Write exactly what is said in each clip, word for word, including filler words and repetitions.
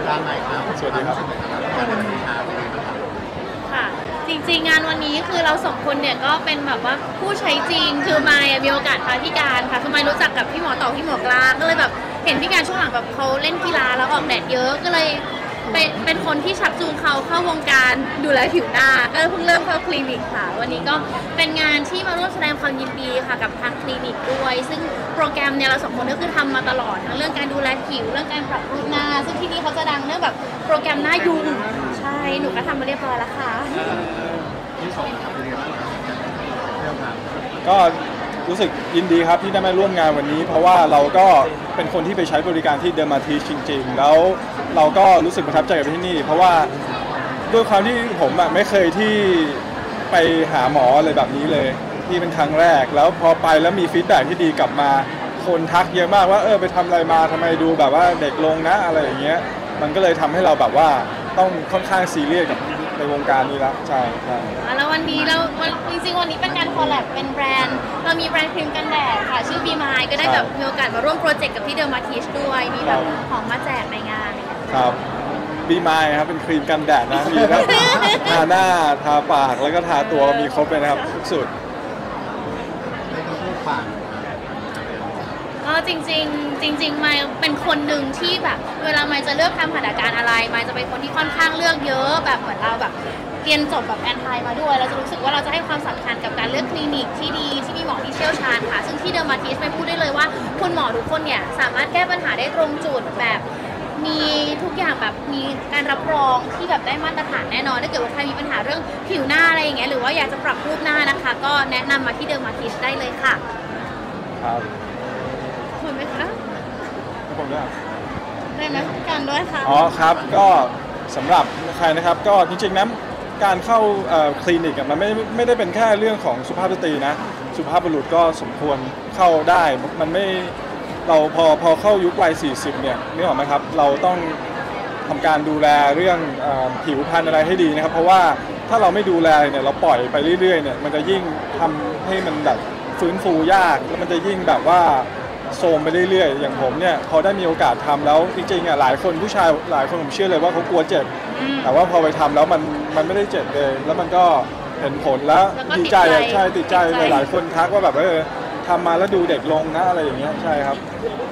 การใหม่ครับสวัสดีครับการวันนี้ครับค่ะจริงๆงานวันนี้คือเราสองคนเนี่ยก็เป็นแบบว่าผู้ใช้จริงคือมายมีโอกาสพาพี่การค่ะคือมายรู้จักกับพี่หมอต่อพี่หมอกลาก็เลยแบบเห็นพี่การช่วงหลังแบบเขาเล่นกีฬาแล้วออกแดดเยอะก็เลยเป็นเป็นคนที่ชักจูงเขาเข้าวงการดูแลผิวหน้าก็เพิ่งเริ่มเข้าคลินิกค่ะวันนี้ก็เป็นงานที่มาร่วมแสดงความยินดีค่ะกับทางคลินิกด้วยซึ่งโปรแกรมเนี่ยเราสองคนก็คือทำมาตลอดทั้งเรื่องการดูแลผิวเรื่องการปรับรูปหน้าซึ่งที่นี่เขาจะดังเรื่องแบบโปรแกรมหน้ายุงใช่หนูก็ทำมาเรียบร้อยแล้วค่ะที่สองครับเป็นยังไงบ้างเรื่องงานก็รู้สึกยินดีครับที่ได้มาร่วมงานวันนี้เพราะว่าเราก็เป็นคนที่ไปใช้บริการที่เดอร์มาทีจริงๆแล้วเราก็รู้สึกประทับใจกับที่นี่เพราะว่าด้วยความที่ผมอะไม่เคยที่ไปหาหมออะไรแบบนี้เลยนี่เป็นครั้งแรกแล้วพอไปแล้วมีฟีดแบ็กที่ดีกลับมาคนทักเยอะมากว่าเออไปทำอะไรมาทำไมดูแบบว่าเด็กลงนะอะไรอย่างเงี้ยมันก็เลยทำให้เราแบบว่าต้องค่อนข้างซีเรียสกับในวงการนี้แล้วใช่ใช่แล้ววันนี้เราจริงๆวันนี้เป็นการคอลแลบเป็นแบรนด์เรามีแบรนด์ครีมกันแดดค่ะชื่อบีมายก็ได้แบบมีโอกาสมาร่วมโปรเจกต์กับที่เดอร์มาทิชด้วยมีแบบของมาแจกในงานครับบีมายครับเป็นครีมกันแดดนะมีทั้งทาหน้าทาปากแล้วก็ทาตัวมีครบเลยนะครับทุกสุดไม่ต้องพูดปากก็จริงๆจริงๆมายเป็นคนหนึ่งที่แบบเวลามายจะเลือกทำหัตถการอะไรมายจะเป็นคนที่ค่อนข้างเลือกเยอะแบบเหมือนเราแบบเรียนจบแบบแอนไทมาด้วยเราจะรู้สึกว่าเราจะให้ความสำคัญกับการเลือกคลินิกที่ดีที่มีหมอที่เชี่ยวชาญค่ะซึ่งที่เดอร์มาทิสไปพูดได้เลยว่าคุณหมอทุกคนเนี่ยสามารถแก้ปัญหาได้ตรงจุดแบบมีทุกอย่างแบบมีการรับรองที่แบบได้มาตรฐานแน่นอนถ้าเกิดว่าใครมีปัญหาเรื่องผิวหน้าอะไรอย่างเงี้ยหรือว่าอยากจะปรับรูปหน้านะคะก็แนะนำมาที่เดอร์มาทิสได้เลยค่ะครับเหมือนไหมคะผมด้วยได้ไหมกันด้วยค่ะอ๋อครับก็สำหรับใครนะครับก็จริงๆนะการเข้าคลินิกมันไม่ไม่ได้เป็นแค่เรื่องของสุภาพสตรีนะสุภาพบุรุษก็สมควรเข้าได้มันไม่เราพอพอเข้ายุควัยสี่สิบเนี่ยนึกออกไหมครับเราต้องทำการดูแลเรื่องผิวพรรณอะไรให้ดีนะครับเพราะว่าถ้าเราไม่ดูแลเนี่ยเราปล่อยไปเรื่อยๆเนี่ยมันจะยิ่งทำให้มันแบบฟื้นฟูยากแล้วมันจะยิ่งแบบว่าโทรมไปเรื่อยๆอย่างผมเนี่ยพอได้มีโอกาสทำแล้วจริงๆอ่ะหลายคนผู้ชายหลายคนผมเชื่อเลยว่าเขากลัวเจ็บแต่ว่าพอไปทำแล้วมันมันไม่ได้เจ็บเลยแล้วมันก็เห็นผลแล้วดีใจอ่ะใช่ติดใจหลายคนทักว่าแบบเออทำมาแล้วดูเด็กลงนะอะไรอย่างเงี้ยใช่ครับ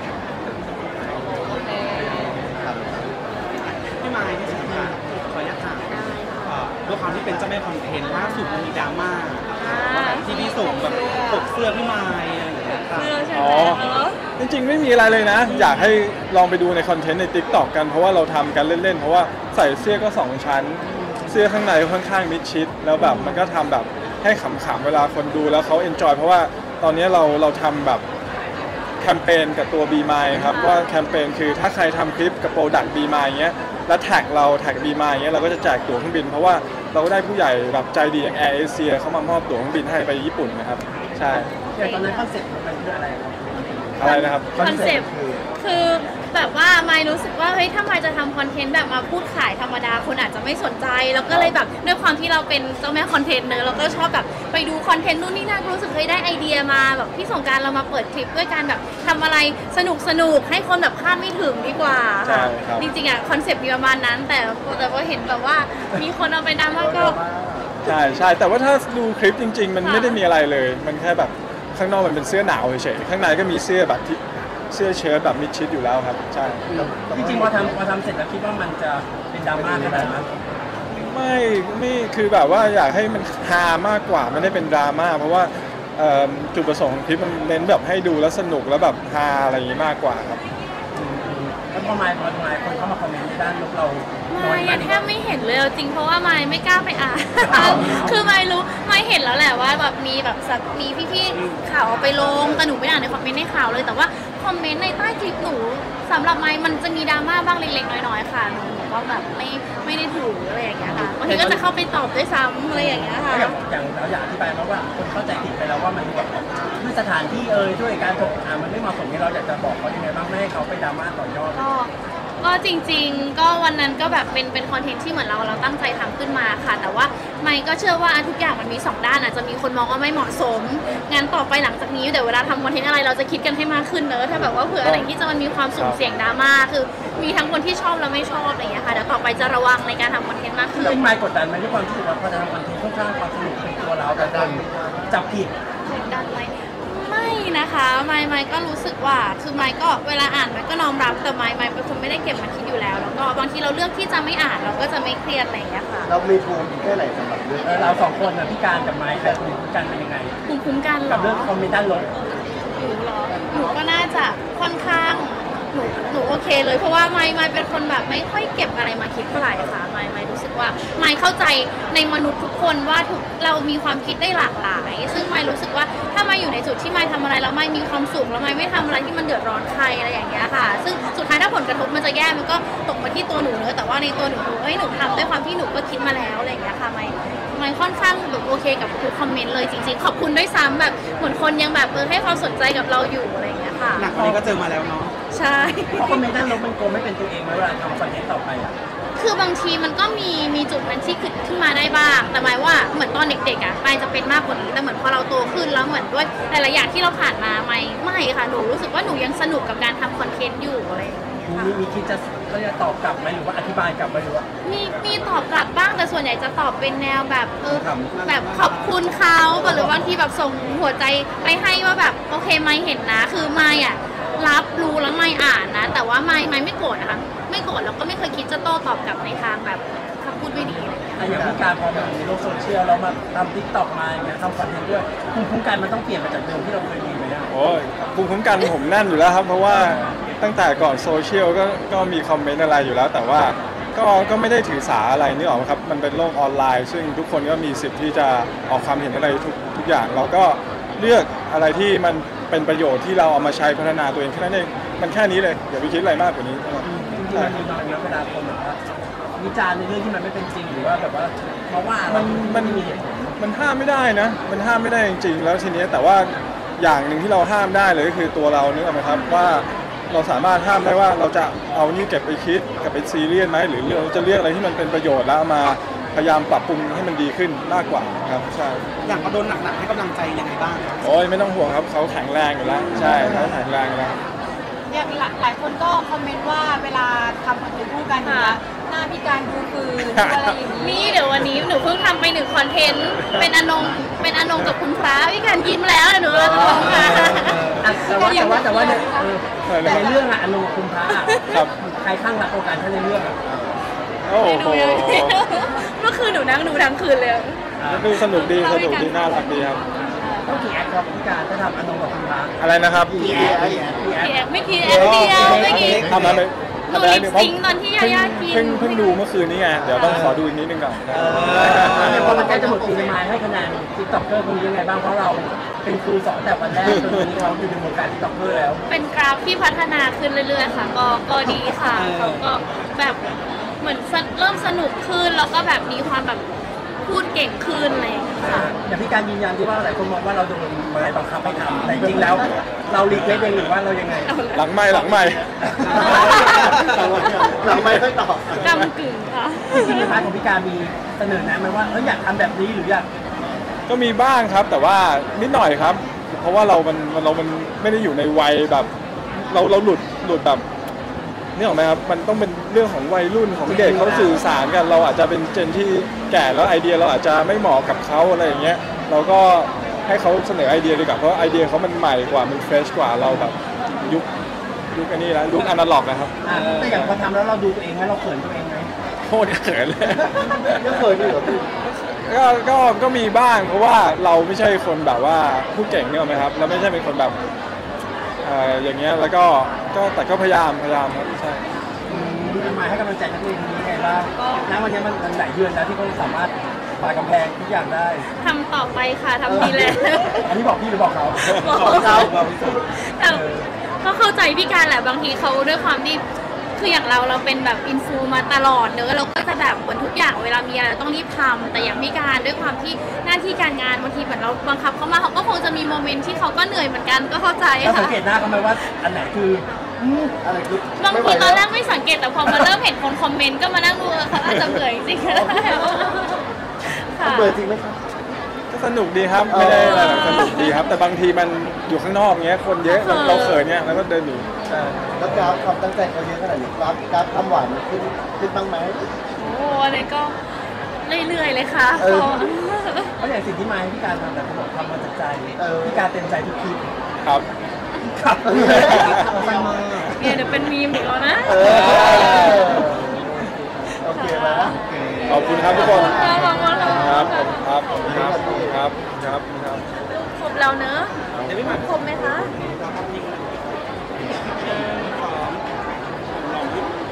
พี่มายที่สำคัญขออนุญาตถามด้วยความที่เป็นเจ้าแม่คอนเทนต์ล่าสุดมันมีดราม่าที่พี่ส่งแบบปกเสื้อพี่มายอะไรอย่างเงี้ยเสื้อใช่ไหมจริงๆไม่มีอะไรเลยนะอยากให้ลองไปดูในคอนเทนต์ใน ติ๊กต็อก กันเพราะว่าเราทำกันเล่นๆเพราะว่าใส่เสื้อก็สองชั้นเสื้อข้างในค่อนข้างมิดชิดแล้วแบบมันก็ทำแบบให้ขำๆเวลาคนดูแล้วเขาเอนจอยเพราะว่าตอนนี้เราเราทำแบบแคมเปญกับตัว บี มาย ครับว่าแคมเปญคือถ้าใครทำคลิปกับโปรดักต์ บี มาย เงี้ยแล้วแท็กเราแท็ก บี มาย เงี้ยเราก็จะแจกตั๋วเครื่องบินเพราะว่าเราก็ได้ผู้ใหญ่แบบใจดีอย่างแอร์เอเชียเขามามอบตั๋วเครื่องบินให้ไปญี่ปุ่นนะครับใช่อย่างตอนนั้นคอนเซ็ปต์มันเป็นอะไรครับอะไรนะครับคอนเซ็ปต์คือแบบว่ามายรู้สึกว่าเฮ้ยถ้ามายจะทำคอนเทนต์แบบมาพูดขายธรรมดาคนอาจจะไม่สนใจแล้วก็เลยแบบด้วยความที่เราเป็นเจ้าแม่คอนเทนต์เนอะเราก็ชอบแบบไปดูคอนเทนต์นู่นนี่นั่นรู้สึกเคยได้ไอเดียมาแบบพี่สงการเรามาเปิดคลิปด้วยการแบบทำอะไรสนุกสนุกให้คนแบบคาดไม่ถึงดีกว่าค่ะจริงๆอ่ะคอนเซ็ปต์มีประมาณนั้นแต่แต่ว่าเห็นแบบว่ามีคนเอาไปดราม่าก็ใช่ใช่แต่ว่าถ้าดูคลิปจริงๆมันไม่ได้มีอะไรเลยมันแค่แบบข้างนอกมันเป็นเสื้อหนาวเฉยๆข้างในก็มีเสื้อแบบที่เสื้อเชิ้ตแบบมิดชิดอยู่แล้วครับใช่จริงๆพอทำพอทำเสร็จแล้วคิดว่ามันจะเป็นดราม่าขนาดนั้นไม่ไม่คือแบบว่าอยากให้มันฮามากกว่าไม่ได้เป็นดราม่าเพราะว่าจุดประสงค์ของคลิปมันเน้นแบบให้ดูแล้วสนุกแล้วแบบฮาอะไรอย่างนี้มากกว่าครับแล้วพอมายพอมายคนเข้ามาคอมเมนต์ในด้านลบเรามายแทบไม่เห็นเลยจริงเพราะว่ามายไม่กล้าไปอ่านคือมายรู้มายเห็นแล้วแหละว่าแบบมีแบบมีพี่ๆข่าวไปลงแต่หนูไม่อ่านในคอมเมนต์ในข่าวเลยแต่ว่าคอมเมนต์ในใต้คลิปหนูสำหรับมายมันจะมีดราม่าบ้างเล็กๆน้อยๆค่ะหนูก็แบบไม่ไม่ได้ถืออะไรอย่างเงี้ยค่ะบางทีก็จะเข้าไปตอบด้วยซ้ำอะไรอย่างเงี้ยค่ะอย่างอย่างเราอยากอธิบายเพราะว่าคนเข้าใจผิดไปแล้วว่ามันแบบด้วยสถานที่เอ่ยด้วยการถกอ่ามันไม่เหมาะสมที่เราอยากจะบอกเขายังไงบ้างไม่ให้เขาไปดราม่าต่อยอดก็ก็จริงๆก็วันนั้นก็แบบเป็นเป็นคอนเทนต์ที่เหมือนเราเราตั้งใจทำขึ้นมาค่ะแต่ว่าไม่ก็เชื่อว่าทุกอย่างมันมีสองด้านอาจจะมีคนมองว่าไม่เหมาะสมงานต่อไปหลังจากนี้เดี๋ยวเวลาทำคอนเทนต์อะไรเราจะคิดกันให้มากขึ้นเนอะถ้าแบบว่าเผื่ออะไรที่จะมันมีความสุ่มเสี่ยงดราม่าคือมีทั้งคนที่ชอบและไม่ชอบอะไรอย่างเงี้ยค่ะเดี๋ยวต่อไปจะระวังในการทำคอนเทนต์มากขึ้นเป็นไมค์กดดันไหมด้วยความที่ว่าพอจะทำคอนเทนต์ค่อนข้างความสนุกเป็นตัวเราแต่ดันจับผิดกดดันไหมไม่นะคะไม่ไม่ก็รู้สึกว่าคือไม่ก็เวลาอ่านมันก็น้อมรับแต่ไม่ไม่เป็นคนไม่ได้เก็บมาคิดอยู่แล้วแล้วก็บางทีเราเลือกที่จะไม่อ่านเราก็จะไม่เครียดอะไรอย่างเงี้ยค่ะเรามีภูมิแค่ไหนสำหรับเรื่องเราสองคนน่ะพี่การกับไมค์ใครภูมิคุ้มกันเป็นยังไงภูมิคุ้มกันเหรกับอเรื่องคอมเมนต์ด้านลบหนูเหรอหนูก็น่าจะค่อนข้างหนูหนูโอเคเลยเพราะว่าไม่ไม่เป็นคนแบบไม่ค่อยเก็บอะไรมาคิดเท่าไหร่ค่ะไม่ไม่รู้สึกว่าไม่เข้าใจในมนุษย์ทุกคนว่าทุกเรามีความคิดได้หลากหลาย ซึ่งไม่รู้สึกว่าถ้าไม่อยู่ในจุดที่ไม่ทำอะไรแล้วไม่มีความสุขแล้วไม่ไม่ทำอะไรที่มันเดือดร้อนใครอะไรอย่างเงี้ยค่ะ ซึ่งสุดท้ายถ้าผลกระทบมันจะแย่มันก็ตกมาที่ตัวหนูเนอะแต่ว่าในตัวหนูหนูเอ้ยหนูทำด้วยความที่หนูก็คิดมาแล้วอะไรอย่างเงี้ยค่ะไม่ไม่ค่อนข้างแบบโอเคกับทุกคอมเมนต์เลยจริงๆขอบคุณด้วยซ้ำแบบเหมือนคนยังแบบเออให้ความสนใจกับเราอยู่อะไรอย่างเงี้ยค่ะหนักกว่านี้ก็เจอมาแล้วเนาะใช่เพราะคอมเมนต์ด้านลบมันโกงไม่เป็นตัวเองไหมเวลาทำคอนเทนต์ต่อไปอ่ะคือบางทีมันก็มีมีจุดนั้นที่ขึ้นขึ้นมาได้บ้าง แต่หมายว่าเหมือนตอนเด็กๆอ่ะไม่จะเป็นมากกว่านี้แต่เหมือนพอเราโตขึ้นแล้วเหมือนด้วยหลายๆอย่างที่เราผ่านมาไม่ไม่ค่ะหนูรู้สึกว่าหนูยังสนุกกับการทำคอนเทนต์อยู่อะไรอย่างเงี้ยค่ะมีมีคิดจะก็จะตอบกลับไหมหรือว่าอธิบายกลับไหมหรือว่ามีมีตอบกลับบ้างแต่ส่วนใหญ่จะตอบเป็นแนวแบบเออแบบขอบคุณเขาหรือบางทีแบบส่งหัวใจไปให้ว่าแบบโอเคไม่เห็นนะคือไม่อ่ะรับรู้แล้วไม่อ่านนะ แต่ว่าไม่ไม่ไม่โกรธนะคะไม่โกรธแล้วก็ไม่เคยคิดจะโต้ตอบกลับในทางแบบคำพูดไม่ดีอะไรอย่างเงี้ยแต่อย่างพี่การพอมาอยู่ในโลกโซเชียลเรามาทำทิกตอกมาอย่างเงี้ยทำคอนเทนต์ด้วยภูมิคุ้มกันมันต้องเปลี่ยนไปจากเดิมที่เราเคยมีไหมอ่ะโอ้ยภูมิคุ้มกันผมแน่นอยู่แล้วครับ เพราะว่าตั้งแต่ก่อนโซเชียลก็ก็มีคอมเมนต์อะไรอยู่แล้ว แต่ว่าก็ก็ไม่ได้ถือสาอะไรนี่หรอกครับมันเป็นโลกออนไลน์ ซึ่งทุกคนก็มีสิทธิ์ที่จะออกความเห็นอะไรทุกทุกอย่างเราก็เลือกอะไรที่มันเป็นประโยชน์ที่เราเอามาใช้พัฒนาตัวเองแค่นั้นเองมันแค่นี้เลยอย่าไปคิดอะไรมากกว่านี้นะครับจริงๆมันมีน้อยเยอะเวลาคนแบบว่าวิจารณ์ในเรื่องที่มันไม่เป็นจริงหรือว่าแบบว่าเพราะว่ามัมันมันมีเหตุผลมันห้ามไม่ได้นะ มันห้ามไม่ได้จริงๆ แล้วทีนี้แต่ว่าอย่างหนึ่งที่เราห้ามได้เลยก็คือตัวเราเนี่ยนะครับว่าเราสามารถห้ามได้ว่าเราจะเอานี่เก็บไปคิดเก็บไปซีเรียสไหมหรือเราจะเรียกอะไรที่มันเป็นประโยชน์แล้วเอามาพยายามปรับปรุงให้มันดีขึ้นมากกว่าครับใช่อย่างพอโดนหนักๆให้กำลังใจยังไงบ้างครับโอ้ยไม่ต้องห่วงครับเขาแข็งแรงอยู่แล้วใช่เขาแข็งแรงอยู่แล้วอย่างหลายหลายคนก็คอมเมนต์ว่าเวลาทำคอนเทนต์คู่กันอย่างเงี้ยหน้าพี่การดูปืนดูอะไรอย่างนี้นี่เดี๋ยววันนี้หนูเพิ่งทำไปหนึ่งคอนเทนต์เป็นอนงเป็นอนงกับคุณพระพี่การยิ้มแล้วเดี๋ยวหนูเราจะลงค่ะอ่ะแต่ว่าแต่ว่าแต่ว่าเนี่ยเออแต่ในเรื่องอะอนุกับคุณพระอะครับใครข้างรักโอกาสถ้าในเรื่องอะโอ้โหเมื่อคืนหนูนั่งดูทั้งคืนเลยดูสนุกดีสนุกดีน่ารักดีครับต้องกี่แอคครับพี่การถ้าทำอนุกับคุณพระอะไรนะครับกี่แอคกี่แอคพี่แอกไม่คิดแอกเดียวไม่คิดทำมาไปหนูลิปซิงค์ตอนที่ยาย่ากินเพิ่งเพิ่งดูเมื่อคืนนี้ไงเดี๋ยวต้องขอดูอีกนิดนึงก่อนเนี่ยพอมันใกล้จะหมดปีมาให้คะแนนติ๊กต็อกเกอร์คนนี้ยังไงบ้างเพราะเราเป็นครูสอนแต่วันแรกจนวันนี้เขาอยู่ในวงการติ๊กต็อกเกอร์แล้วเป็นกราฟที่พัฒนาขึ้นเรื่อยๆค่ะก็ก็ดีค่ะเขาก็แบบเหมือนสนเริ่มสนุกขึ้นแล้วก็แบบมีความแบบพูดเก่งขึ้นอะไรอย่างเงี้ยค่ะอย่างพี่การยืนยันที่ว่าหลายคนมองว่าเราโดนไม้บังคับให้ทำแต่จริงๆแล้ว เรารีเควสเองหรือว่าเรายังไงหลังไม่หลังไม่หลังไม่ค่อยตอบกำกึ่งค่ะจริงๆในพาร์ทของพี่การมีเสนอแนะไหมว่าเอออยากทำแบบนี้หรืออยากก็มีบ้างครับแต่ว่านิดหน่อยครับ เพราะว่าเรามันเรามันไม่ได้อยู่ในวัยแบบ เราเราหลุดหลุดแบบนี่ออกไหมครับมันต้องเป็นเรื่องของวัยรุ่นของเด็กเขาสื่อสารกันเราอาจจะเป็นเจนที่แก่แล้วไอเดียเราอาจจะไม่เหมาะกับเขาอะไรอย่างเงี้ยเราก็ให้เขาเสนอไอเดียดีกว่าเพราะไอเดียเขามันใหม่กว่ามันเฟรชกว่าเราแบบยุคยุคอันนี้แล้วยุคอนาล็อกนะครับอ่าแต่อย่างพอทำแล้วเราดูตัวเองไหมเราเขินตัวเองไหมโคตรเขินเลยยังเคยมีเหรอพี่ก็ก็ก็มีบ้างเพราะว่าเราไม่ใช่คนแบบว่าผู้เก่งเนี่ยไหมครับเราไม่ใช่เป็นคนแบบเอ่ออย่างเงี้ยแล้วก็ก็แต่ก็พยายามพยายามครับใช่อืมดูทำไมให้กำลังใจนักเรียนคนนี้ยังไงบ้างณวันนี้มันมันหลายเดือนแล้วที่เขาสามารถฝ่ากำแพงทุกอย่างได้ทำต่อไปค่ะทำดีแล้วอันนี้บอกพี่หรือบอกเขาบอกเขาแต่ก็เข้าใจพี่การแหละบางทีเขาด้วยความที่คืออย่างเราเราเป็นแบบอินฟูมาตลอดเนอะเราก็จะแบบเหมือนทุกอย่างเวลามีอะไรต้องรีบทำแต่อย่างพี่การด้วยความที่หน้าที่การงานบางทีเหมือนเราบังคับเขามาเขาก็คงจะมีโมเมนต์ที่เขาก็เหนื่อยเหมือนกันก็เข้าใจแล้วสังค่ะเกตหน้าเขาไหมว่าอันไหนคืออะไรคือบางไม่ไหวทีตแล้อนวแรกไม่สังเกตแต่พอมาเริ่มเห็นคนคอมเมนต์ก็มานั่งดูเออเขาอาจจะเบื่อจริงๆก็ได้ค่ะเบื่อจริงไหมครับก็สนุกดีครับไม่ได้อะไรหรอกสนุกดีครับ แต่บางทีมันอยู่ข้างนอกเงี้ยคนเยอะเราเราเขินเงี้ยแล้วก็เดินหนีใช่แล้วกราฟความตั้งใจเขาเยอะขนาดนี้กราฟกราฟทำหวานขึ้นขึ้นบ้างไหมโอ้อันนี้ก็เรื่อยๆเลยค่ะเออเพราะอย่างสิ่งที่มาให้พี่การทำแต่เขาบอกทำมาจากใจเออพี่การเต็มใจทุกคลิปครับครับฟังมาเนี่ยเดี๋ยวเป็นมีมอีกแล้วนะเออโอเคไหมขอบคุณครับทุกคนขอบคุณค่ะครับครับครับครับครับครับครบแล้วเนอะเดี๋ยวพี่หมายครบไหมคะภาพนิ่งนะ